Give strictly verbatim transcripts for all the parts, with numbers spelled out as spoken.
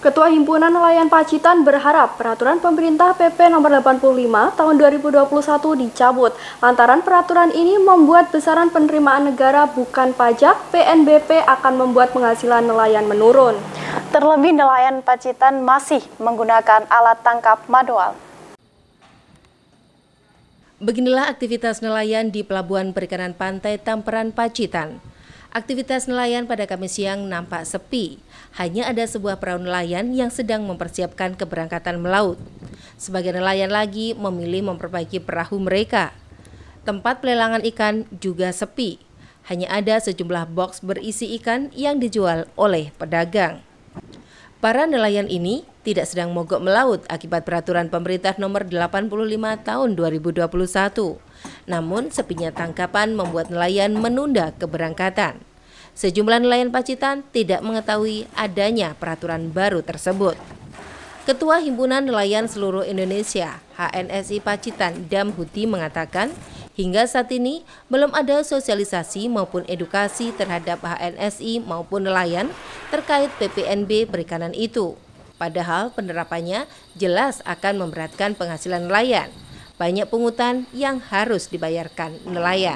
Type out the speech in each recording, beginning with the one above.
Ketua Himpunan Nelayan Pacitan berharap peraturan pemerintah P P nomor delapan puluh lima tahun dua ribu dua puluh satu dicabut. Lantaran peraturan ini membuat besaran penerimaan negara bukan pajak, P N B P akan membuat penghasilan nelayan menurun. Terlebih nelayan Pacitan masih menggunakan alat tangkap manual. Beginilah aktivitas nelayan di Pelabuhan Perikanan Pantai Tamperan Pacitan. Aktivitas nelayan pada Kamis siang nampak sepi. Hanya ada sebuah perahu nelayan yang sedang mempersiapkan keberangkatan melaut. Sebagian nelayan lagi memilih memperbaiki perahu mereka. Tempat pelelangan ikan juga sepi. Hanya ada sejumlah box berisi ikan yang dijual oleh pedagang. Para nelayan ini tidak sedang mogok melaut akibat peraturan pemerintah nomor delapan puluh lima tahun dua ribu dua puluh satu. Namun sepinya tangkapan membuat nelayan menunda keberangkatan. Sejumlah nelayan Pacitan tidak mengetahui adanya peraturan baru tersebut. Ketua Himpunan Nelayan Seluruh Indonesia H N S I Pacitan Damhuti mengatakan hingga saat ini belum ada sosialisasi maupun edukasi terhadap H N S I maupun nelayan terkait P P N B perikanan itu. Padahal penerapannya jelas akan memberatkan penghasilan nelayan. Banyak pungutan yang harus dibayarkan nelayan.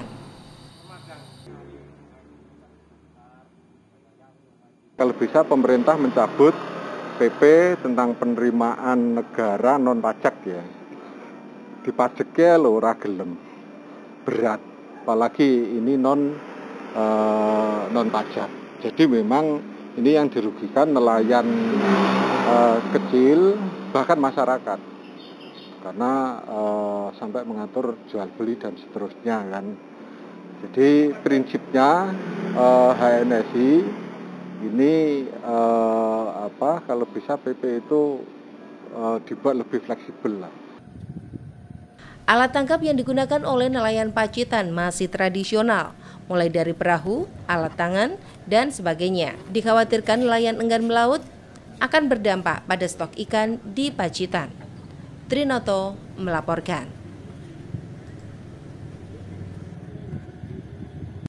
Kalau bisa pemerintah mencabut P P tentang penerimaan negara non pajak ya. Dipajaknya lho ora gelem. Berat, apalagi ini non uh, non pajak. Jadi memang ini yang dirugikan nelayan uh, kecil bahkan masyarakat, karena uh, sampai mengatur jual beli dan seterusnya kan. Jadi prinsipnya uh, H N S I ini uh, apa kalau bisa P P itu uh, dibuat lebih fleksibel lah. Alat tangkap yang digunakan oleh nelayan Pacitan masih tradisional, mulai dari perahu, alat tangan, dan sebagainya. Dikhawatirkan nelayan enggan melaut akan berdampak pada stok ikan di Pacitan. Trinoto melaporkan.